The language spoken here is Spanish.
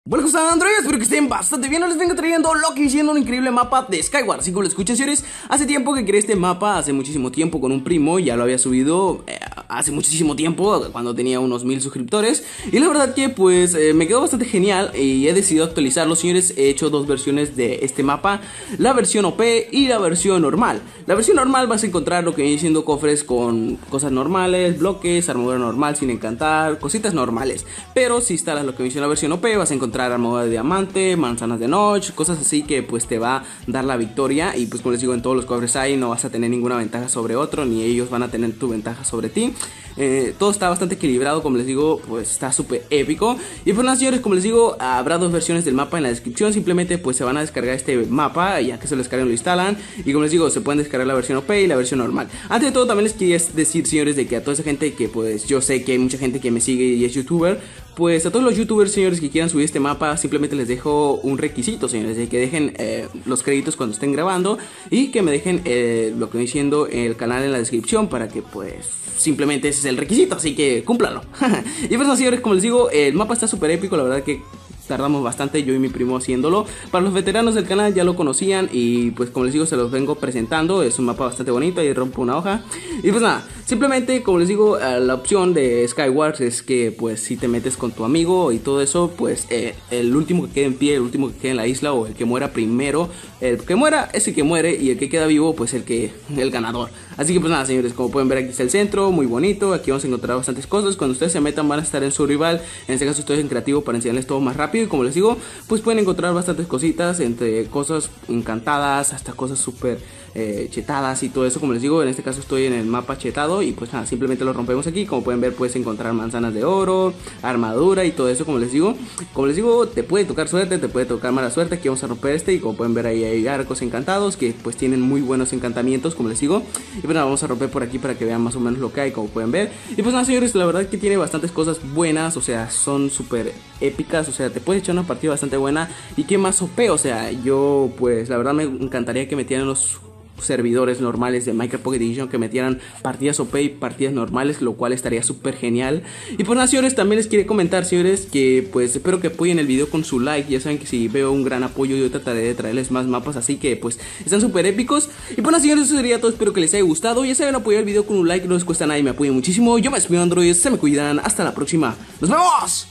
Bueno, ¿cómo están, Android? Espero que estén bastante bien. Hoy les vengo trayendo lo que siendo un increíble mapa de Skyward. Así como lo escuchan, señores, hace tiempo que creé este mapa, hace muchísimo tiempo con un primo. Ya lo había subido hace muchísimo tiempo, cuando tenía unos 1000 suscriptores. Y la verdad que pues me quedó bastante genial y he decidido actualizarlo, señores. He hecho dos versiones de este mapa, la versión OP y la versión normal. La versión normal vas a encontrar lo que viene siendo cofres con cosas normales, bloques, armadura normal sin encantar, cositas normales. Pero si instalas lo que viene siendo la versión OP vas a encontrar armadura de diamante, manzanas de noche, cosas así que pues te va a dar la victoria. Y pues como les digo, en todos los cofres hay, no vas a tener ninguna ventaja sobre otro, ni ellos van a tener tu ventaja sobre ti. Todo está bastante equilibrado, como les digo, pues está súper épico. Y pues nada, señores, como les digo, habrá dos versiones del mapa en la descripción. Simplemente pues se van a descargar este mapa, ya que se lo descargan lo instalan. Y como les digo, se pueden descargar la versión OP y la versión normal. Antes de todo también les quería decir, señores, de que a toda esa gente que pues yo sé que hay mucha gente que me sigue y es youtuber, pues a todos los youtubers, señores, que quieran subir este mapa, simplemente les dejo un requisito, señores, de que dejen los créditos cuando estén grabando y que me dejen lo que viene siendo el canal en la descripción, para que pues simplemente ese es el requisito, así que cúmplanlo. Y pues, señores, como les digo, el mapa está súper épico, la verdad que tardamos bastante, yo y mi primo, haciéndolo. Para los veteranos del canal ya lo conocían y pues como les digo, se los vengo presentando. Es un mapa bastante bonito, ahí rompo una hoja. Y pues nada, simplemente como les digo, la opción de Skyward es que pues si te metes con tu amigo y todo eso, pues el último que quede en pie, el último que quede en la isla, o el que muera primero, el que muera es el que muere, y el que queda vivo pues el ganador. Así que pues nada, señores, como pueden ver, aquí está el centro, muy bonito. Aquí vamos a encontrar bastantes cosas. Cuando ustedes se metan van a estar en survival. En este caso estoy en creativo para enseñarles todo más rápido. Y como les digo, pues pueden encontrar bastantes cositas, entre cosas encantadas hasta cosas súper chetadas y todo eso. Como les digo, en este caso estoy en el mapa chetado y pues nada, simplemente lo rompemos aquí. Como pueden ver, puedes encontrar manzanas de oro, armadura y todo eso. Como les digo, te puede tocar suerte, te puede tocar mala suerte. Aquí vamos a romper este y como pueden ver, ahí hay arcos encantados que pues tienen muy buenos encantamientos, como les digo. Y pues nada, vamos a romper por aquí para que vean más o menos lo que hay, como pueden ver. Y pues nada, señores, la verdad que tiene bastantes cosas buenas, o sea, son súper épicas, o sea, te puedes echar una partida bastante buena. Y qué más OP, o sea, yo pues la verdad me encantaría que metieran los servidores normales de Minecraft Pocket Edition, que metieran partidas OP y partidas normales, lo cual estaría súper genial. Y pues nada, señores, también les quería comentar, señores, que pues espero que apoyen el video con su like. Ya saben que si veo un gran apoyo yo trataré de traerles más mapas, así que pues están súper épicos. Y pues nada, señores, eso sería todo, espero que les haya gustado. Ya saben, apoyar el video con un like, no les cuesta nada y me apoyen muchísimo. Yo me despido, Android, se me cuidan, hasta la próxima, ¡nos vemos!